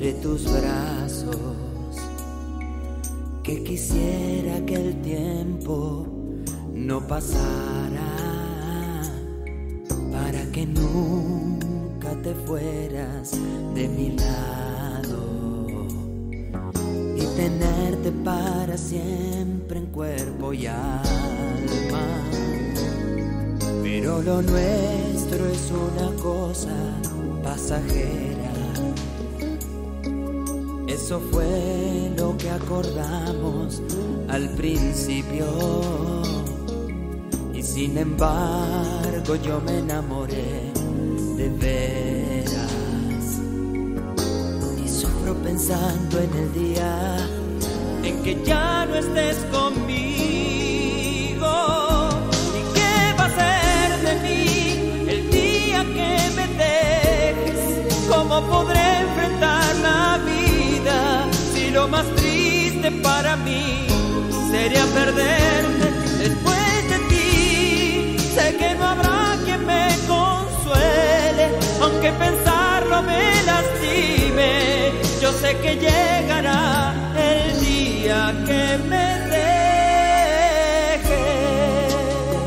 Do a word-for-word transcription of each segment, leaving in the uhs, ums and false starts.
entre tus brazos, que quisiera que el tiempo no pasara, para que nunca te fueras de mi lado y tenerte para siempre en cuerpo y alma. Pero lo nuestro es una cosa pasajera. Eso fue lo que acordamos al principio, y sin embargo yo me enamoré de veras, y sufro pensando en el día en que ya no estés conmigo. ¿Y qué va a ser de mí el día que me dejes? ¿Cómo podré enfrentar la vida si lo más triste para mí sería perderte después de ti? Sé que no habrá quien me consuele, aunque pensarlo me lastime. Yo sé que llegará el día que me dejes.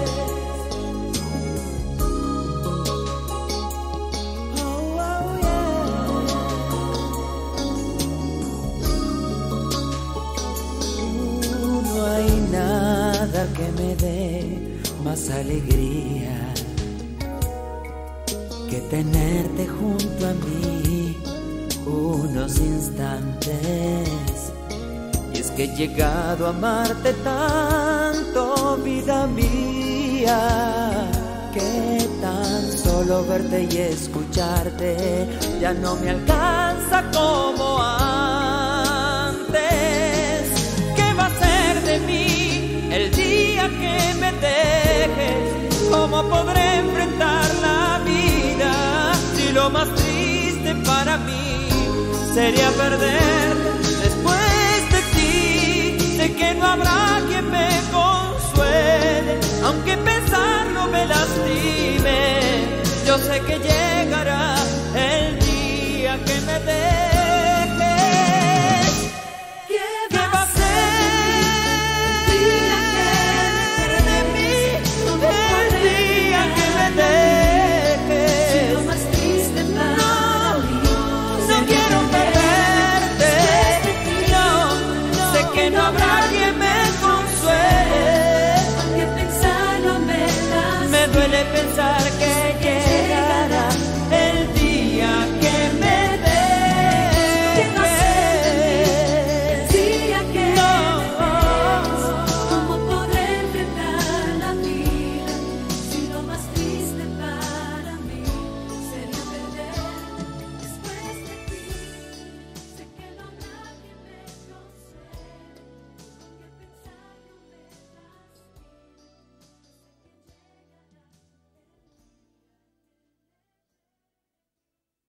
Oh, oh, yeah. uh, no hay nada que me dé más alegría que tenerte junto a mí unos instantes. Y es que he llegado a amarte tanto, vida mía, que tan solo verte y escucharte ya no me alcanza como antes. ¿Qué va a ser de mí el día que me dejes? ¿Cómo podré enfrentar la vida si lo más triste para mí sería perderte después de ti? Sé que no habrá quien me consuele, aunque pensarlo me lastime. Yo sé que llegará el día que me dé.